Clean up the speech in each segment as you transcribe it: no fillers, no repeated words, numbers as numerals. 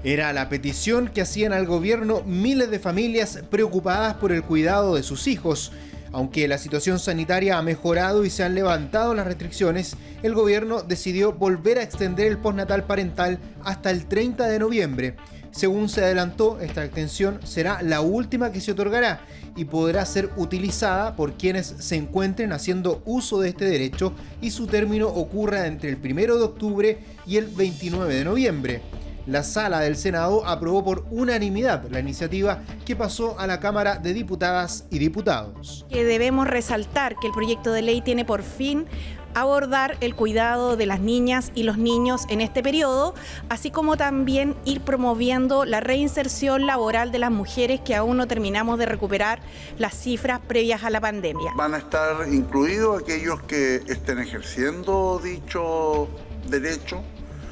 Era la petición que hacían al gobierno miles de familias preocupadas por el cuidado de sus hijos. Aunque la situación sanitaria ha mejorado y se han levantado las restricciones, el gobierno decidió volver a extender el postnatal parental hasta el 30 de noviembre. Según se adelantó, esta extensión será la última que se otorgará y podrá ser utilizada por quienes se encuentren haciendo uso de este derecho y su término ocurra entre el 1 de octubre y el 29 de noviembre. La Sala del Senado aprobó por unanimidad la iniciativa que pasó a la Cámara de Diputadas y Diputados. Debemos resaltar que el proyecto de ley tiene por fin abordar el cuidado de las niñas y los niños en este periodo, así como también ir promoviendo la reinserción laboral de las mujeres que aún no terminamos de recuperar las cifras previas a la pandemia. Van a estar incluidos aquellos que estén ejerciendo dicho derecho,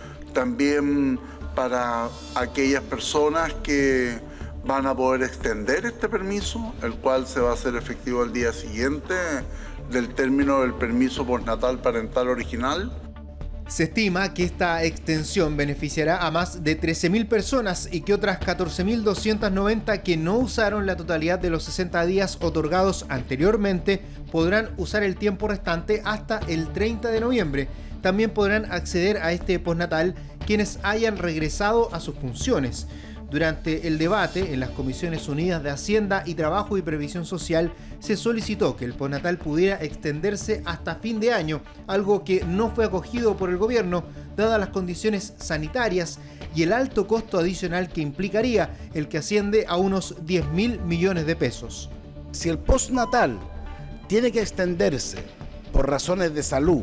también para aquellas personas que van a poder extender este permiso, el cual se va a hacer efectivo el día siguiente del término del permiso postnatal parental original. Se estima que esta extensión beneficiará a más de 13.000 personas y que otras 14.290 que no usaron la totalidad de los 60 días otorgados anteriormente podrán usar el tiempo restante hasta el 30 de noviembre. También podrán acceder a este postnatal quienes hayan regresado a sus funciones. Durante el debate en las Comisiones Unidas de Hacienda y Trabajo y Previsión Social se solicitó que el postnatal pudiera extenderse hasta fin de año, algo que no fue acogido por el gobierno dadas las condiciones sanitarias y el alto costo adicional que implicaría, el que asciende a unos 10.000 millones de pesos. Si el postnatal tiene que extenderse por razones de salud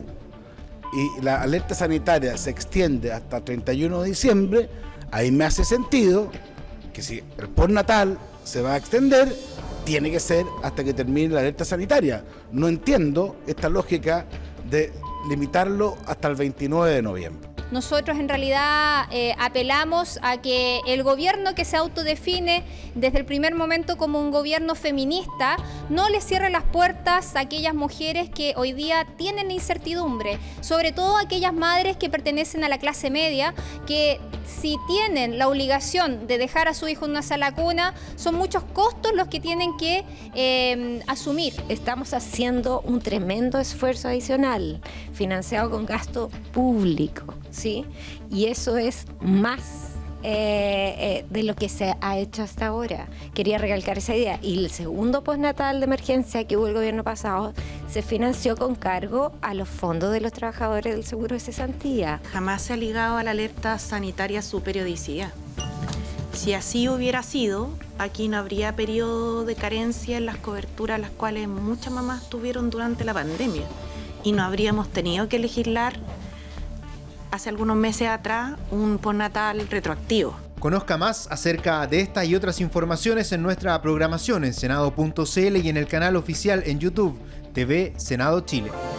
y la alerta sanitaria se extiende hasta el 31 de diciembre, ahí me hace sentido que si el postnatal se va a extender, tiene que ser hasta que termine la alerta sanitaria. No entiendo esta lógica de limitarlo hasta el 29 de noviembre. Nosotros en realidad apelamos a que el gobierno que se autodefine desde el primer momento como un gobierno feminista no le cierre las puertas a aquellas mujeres que hoy día tienen incertidumbre, sobre todo aquellas madres que pertenecen a la clase media, que si tienen la obligación de dejar a su hijo en una sala cuna, son muchos costos los que tienen que asumir. Estamos haciendo un tremendo esfuerzo adicional, financiado con gasto público, ¿sí? Y eso es más de lo que se ha hecho hasta ahora. Quería recalcar esa idea. Y el segundo postnatal de emergencia que hubo el gobierno pasado se financió con cargo a los fondos de los trabajadores del seguro de cesantía. Jamás se ha ligado a la alerta sanitaria su periodicidad. Si así hubiera sido, aquí no habría periodo de carencia en las coberturas las cuales muchas mamás tuvieron durante la pandemia y no habríamos tenido que legislar hace algunos meses atrás un postnatal retroactivo. Conozca más acerca de esta y otras informaciones en nuestra programación en senado.cl y en el canal oficial en YouTube, TV Senado Chile.